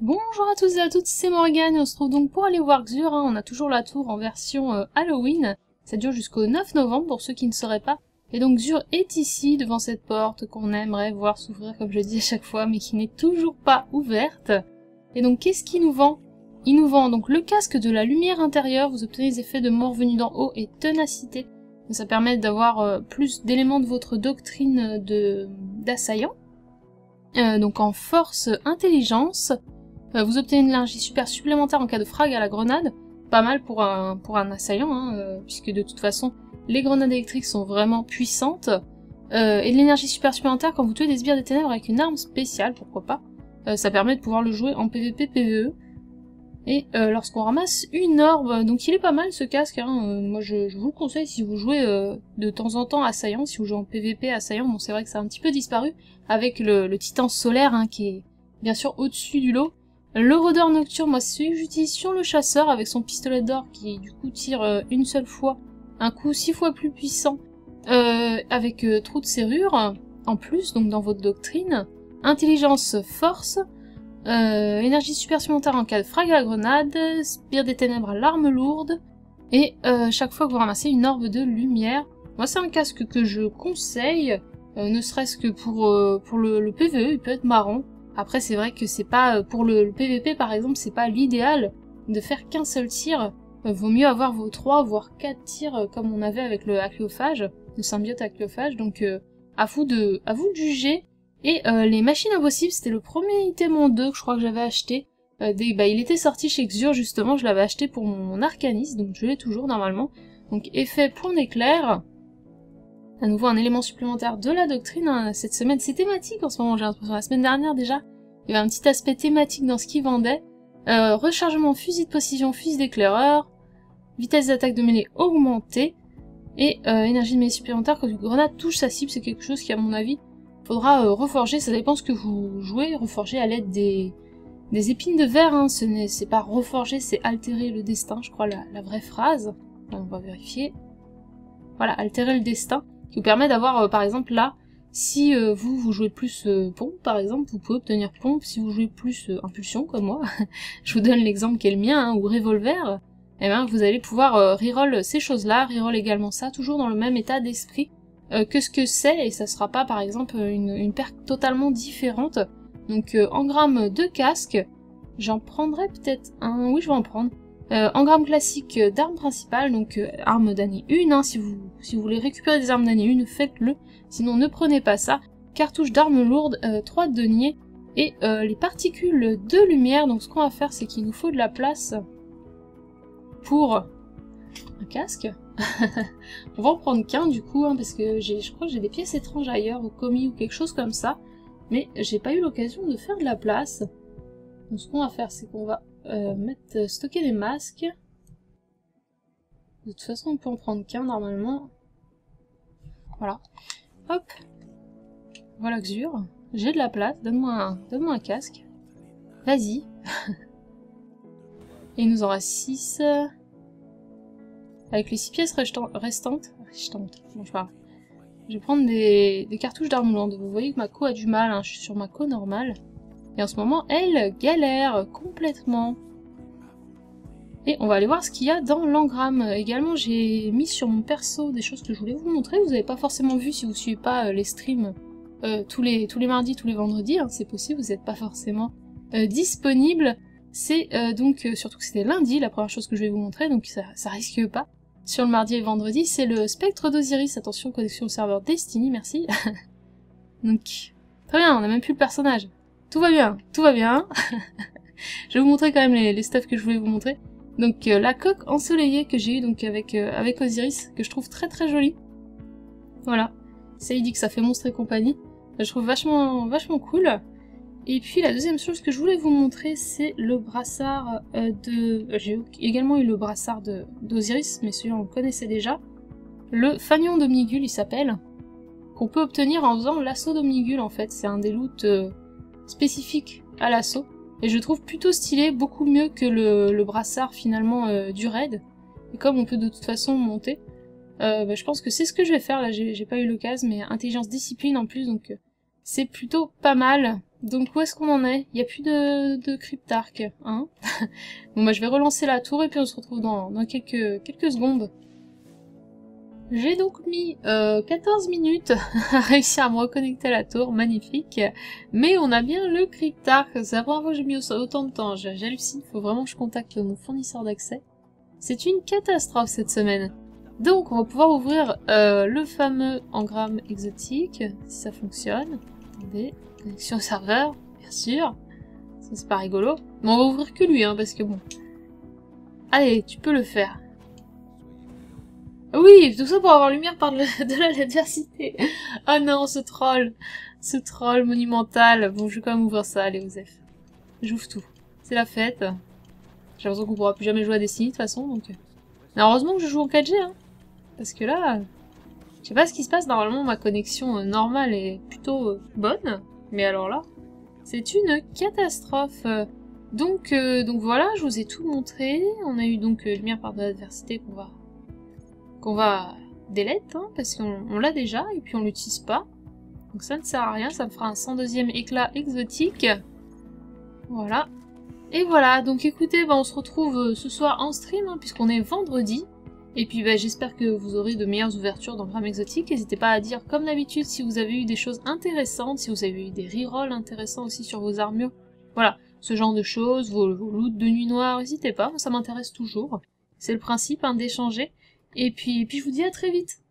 Bonjour à tous et à toutes, c'est Morgane et on se retrouve donc pour aller voir Xur, hein. On a toujours la tour en version Halloween, ça dure jusqu'au 9 novembre pour ceux qui ne sauraient pas. Et donc Xur est ici, devant cette porte qu'on aimerait voir s'ouvrir comme je dis à chaque fois, mais qui n'est toujours pas ouverte. Et donc qu'est-ce qu'il nous vend? Il nous vend donc le casque de la lumière intérieure, vous obtenez les effets de mort venus d'en haut et ténacité. Donc ça permet d'avoir plus d'éléments de votre doctrine d'assaillant. Donc en force intelligence, vous obtenez une énergie super supplémentaire en cas de frag à la grenade, pas mal pour un assaillant, hein, puisque de toute façon les grenades électriques sont vraiment puissantes, et de l'énergie super supplémentaire quand vous tuez des sbires des ténèbres avec une arme spéciale, pourquoi pas, ça permet de pouvoir le jouer en PvP, PvE, et lorsqu'on ramasse une orbe, donc il est pas mal ce casque, hein, moi je vous le conseille si vous jouez de temps en temps assaillant, si vous jouez en PvP assaillant, bon c'est vrai que ça a un petit peu disparu, avec le titan solaire hein, qui est bien sûr au-dessus du lot. Le rôdeur nocturne, moi c'est celui que j'utilise sur le chasseur avec son pistolet d'or qui du coup tire une seule fois, un coup 6 fois plus puissant, avec trou de serrure en plus, donc dans votre doctrine. Intelligence force, énergie super supplémentaire en cas de frag à la grenade, spire des ténèbres à l'arme lourde, et chaque fois que vous ramassez une orbe de lumière. Moi c'est un casque que je conseille, ne serait-ce que pour le PvE, il peut être marrant. Après c'est vrai que c'est pas, pour le PvP par exemple, c'est pas l'idéal de faire qu'un seul tir, vaut mieux avoir vos 3 voire 4 tirs comme on avait avec le acléophage, le symbiote acléophage, donc à vous de juger. Et les machines impossibles, c'était le premier item en 2 que je crois que j'avais acheté, il était sorti chez Xur justement, je l'avais acheté pour mon Arcanis, donc je l'ai toujours normalement. Donc effet point d'éclair, à nouveau un élément supplémentaire de la doctrine, hein. Cette semaine c'est thématique en ce moment, j'ai l'impression, la semaine dernière déjà, il y avait un petit aspect thématique dans ce qu'ils vendaient. Rechargement fusil de précision, fusil d'éclaireur, vitesse d'attaque de mêlée augmentée, et énergie de mêlée supplémentaire quand une grenade touche sa cible, c'est quelque chose qui à mon avis faudra reforger, ça dépend ce que vous jouez, reforger à l'aide des épines de verre, hein. C'est pas reforger, c'est altérer le destin, je crois la vraie phrase, on va vérifier. Voilà, altérer le destin, qui vous permet d'avoir, par exemple là, si vous jouez plus pompe par exemple, vous pouvez obtenir pompe, si vous jouez plus impulsion comme moi, je vous donne l'exemple qui est le mien, hein, ou revolver, et bien vous allez pouvoir reroll ces choses-là, reroll également ça, toujours dans le même état d'esprit que ce que c'est, et ça sera pas par exemple une perte totalement différente. Donc engramme de casque, j'en prendrai peut-être un, oui je vais en prendre. Engramme classique d'arme principale, donc arme d'année 1, hein, si vous voulez récupérer des armes d'année 1, faites-le, sinon ne prenez pas ça. Cartouche d'arme lourde, 3 deniers, et les particules de lumière, donc ce qu'on va faire c'est qu'il nous faut de la place pour un casque. On va en prendre qu'un du coup, hein, parce que je crois que j'ai des pièces étranges ailleurs, au commis ou quelque chose comme ça, mais j'ai pas eu l'occasion de faire de la place. Donc ce qu'on va faire c'est qu'on va stocker des masques. De toute façon on peut en prendre qu'un normalement. Voilà. Hop. Voilà Xur. J'ai de la place, donne-moi un casque. Vas-y. Et il nous en reste 6. Avec les 6 pièces restantes. Bon, je parle. Je vais prendre des cartouches d'arme lourde. Vous voyez que ma co a du mal, hein, je suis sur ma co normale. Et en ce moment, elle galère complètement. Et on va aller voir ce qu'il y a dans l'engramme. Également, j'ai mis sur mon perso des choses que je voulais vous montrer. Vous n'avez pas forcément vu si vous suivez pas les streams tous les mardis, tous les vendredis. Hein, c'est possible, vous n'êtes pas forcément disponible. C'est donc, surtout que c'était lundi, la première chose que je vais vous montrer, donc ça risque pas. Sur le mardi et le vendredi, c'est le spectre d'Osiris. Attention, connexion au serveur Destiny, merci. Donc, très bien, on a même plus le personnage. Tout va bien, tout va bien. Je vais vous montrer quand même les stuff que je voulais vous montrer. Donc la coque ensoleillée que j'ai eue donc avec Osiris, que je trouve très très jolie. Voilà. Ça il dit que ça fait monstre et compagnie. Je trouve vachement cool. Et puis la deuxième chose que je voulais vous montrer, c'est le brassard j'ai également eu le brassard d'Osiris, mais celui-là on le connaissait déjà. Le fanion d'Omnigul il s'appelle. Qu'on peut obtenir en faisant l'assaut d'Omnigul en fait. C'est un des loots spécifiques à l'assaut. Et je trouve plutôt stylé, beaucoup mieux que le brassard finalement du raid. Et comme on peut de toute façon monter, je pense que c'est ce que je vais faire, là j'ai pas eu l'occasion, mais intelligence discipline en plus, donc c'est plutôt pas mal. Donc où est-ce qu'on en est? Il n'y a plus de cryptarque, hein. Bon bah je vais relancer la tour et puis on se retrouve dans quelques secondes. J'ai donc mis 14 minutes à réussir à me reconnecter à la tour, magnifique. Mais on a bien le cryptarque, c'est la première fois que j'ai mis autant de temps, j'hallucine, il faut vraiment que je contacte mon fournisseur d'accès. C'est une catastrophe cette semaine. Donc on va pouvoir ouvrir le fameux engramme exotique, si ça fonctionne. Attendez, connexion au serveur, bien sûr. Ça c'est pas rigolo. Mais on va ouvrir que lui, hein, parce que bon. Allez, tu peux le faire. Oui, tout ça pour avoir lumière par de l'adversité. Ah non, ce troll monumental. Bon, je vais quand même ouvrir ça, allez, Osef. J'ouvre tout. C'est la fête. J'ai l'impression qu'on pourra plus jamais jouer à Destiny de toute façon, donc... Mais heureusement que je joue en 4G, hein. Parce que là... Je sais pas ce qui se passe, normalement ma connexion normale est plutôt bonne. Mais alors là, c'est une catastrophe. Donc voilà, je vous ai tout montré. On a eu donc lumière par de l'adversité qu'on va delete, hein, parce qu'on l'a déjà, et puis on l'utilise pas. Donc ça ne sert à rien, ça me fera un 102e éclat exotique. Voilà. Et voilà, donc écoutez, bah, on se retrouve ce soir en stream, hein, puisqu'on est vendredi. Et puis bah, j'espère que vous aurez de meilleures ouvertures d'engrammes exotiques. N'hésitez pas à dire, comme d'habitude, si vous avez eu des choses intéressantes, si vous avez eu des rerolls intéressants aussi sur vos armures. Voilà, ce genre de choses, vos loots de nuit noire, n'hésitez pas, ça m'intéresse toujours. C'est le principe, hein, d'échanger. Et puis je vous dis à très vite.